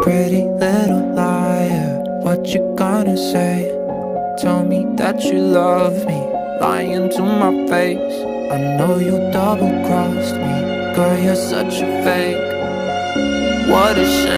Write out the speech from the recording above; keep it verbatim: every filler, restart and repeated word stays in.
Pretty little liar, what you gonna say? Tell me that you love me, lying to my face. I know you double-crossed me, girl, you're such a fake. What a shame.